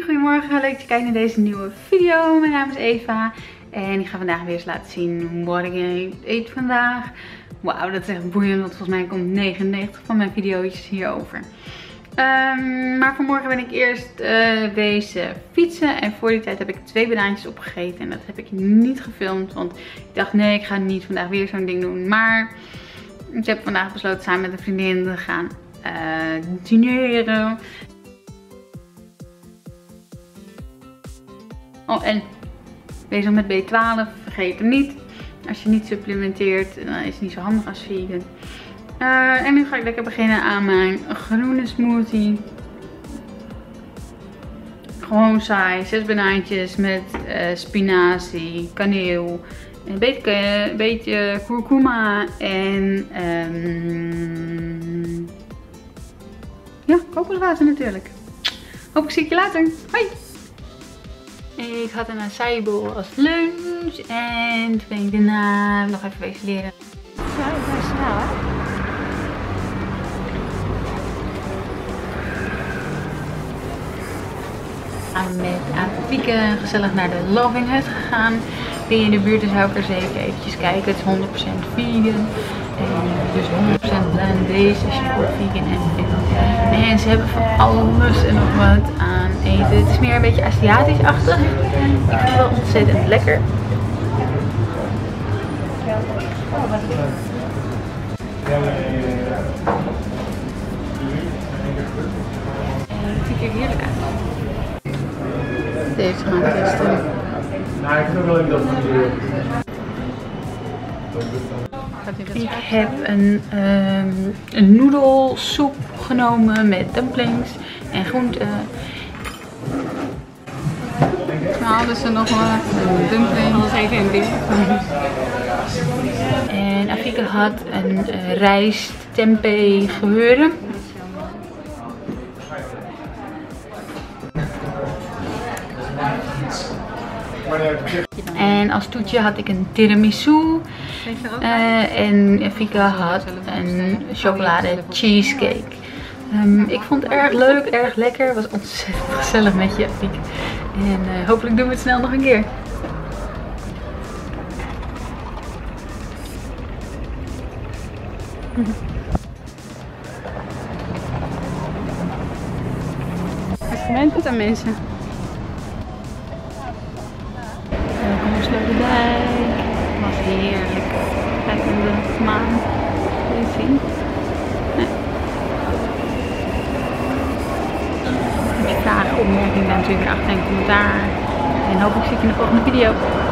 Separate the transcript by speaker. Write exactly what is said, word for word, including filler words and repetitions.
Speaker 1: goedemorgen. Leuk dat je kijkt naar deze nieuwe video. Mijn naam is Eva en ik ga vandaag weer eens laten zien wat ik eet vandaag. Wauw, dat is echt boeiend, want volgens mij komt negenennegentig van mijn video's hierover. Um, maar vanmorgen ben ik eerst uh, wezen fietsen en voor die tijd heb ik twee banaantjes opgegeten. En dat heb ik niet gefilmd, want ik dacht nee, ik ga niet vandaag weer zo'n ding doen. Maar ik heb vandaag besloten samen met een vriendin te gaan uh, dineren. Oh, en bezig met B twaalf, vergeet hem niet. Als je niet supplementeert, dan is het niet zo handig als vegan. Uh, en nu ga ik lekker beginnen aan mijn groene smoothie. Gewoon saai, zes banaantjes met uh, spinazie, kaneel, een beetje, een beetje kurkuma en um, ja, kokoswater natuurlijk. Hopelijk zie ik je later. Hoi! Ik had een acai bowl als lunch en toen ben ik daarna nog even wezen leren.
Speaker 2: Ja, ik ben snel hè?
Speaker 1: Met Apopieke gezellig naar de Loving Hut gegaan. Ben je in de buurt, dus zou ik er zeker eventjes kijken. Het is honderd procent vegan. En dus honderd procent plant-based als je voor vegan en vindt. En ze hebben van alles en nog wat aan eten. Het is meer een beetje Aziatisch-achtig. Ik vind het wel ontzettend lekker. En het ziet er heerlijk uit. Deze gaan testen.
Speaker 3: Nou, ik vind wel even dat
Speaker 1: Ik heb een, um, een noedelsoep genomen met dumplings en groenten. Nou, dus er nog wat dumplings. Alles even in ding. En Afrika had een uh, rijst tempeh geheuren. En als toetje had ik een tiramisu. Uh, en Fika had een chocolade cheesecake. Um, ik vond het erg leuk, erg lekker. Het was ontzettend gezellig met je, Fika. En uh, hopelijk doen we het snel nog een keer.
Speaker 2: Gewend het aan mensen.
Speaker 1: Welkom op Sloterdijk. Het was heerlijk. Kijk in de maan. Kun je het zien? Nee. Heb je vragen, opmerkingen, dan natuurlijk achter in een commentaar. En hopelijk zie ik je in de volgende video.